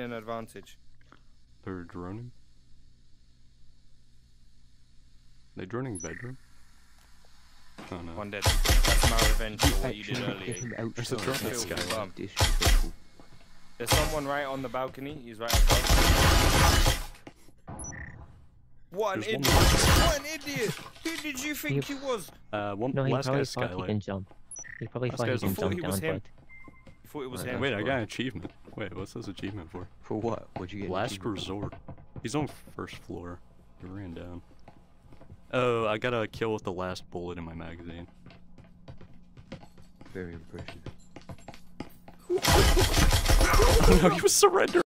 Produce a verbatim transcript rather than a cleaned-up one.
an advantage. They're droning? They droning bedroom? Oh no. One dead. That's my revenge for what you did Actually, earlier. get him There's a outside. drone at That's Skyline. bum. Disrespectful. There's someone right on the balcony. He's right above. What an There's one idiot! more. What an idiot! Who did you think he was? Uh, one No, he last probably guy's thought he Skylight. can jump. He probably Last thought he guy's can on thought jump he down, was him. but I thought it was Right, him. Wait, I got an achievement. Wait, what's this achievement for? for what? What'd you get? Last resort. He's on first floor. He ran down. Oh, I got a kill with the last bullet in my magazine. Very impressive. Oh no, he was surrendering.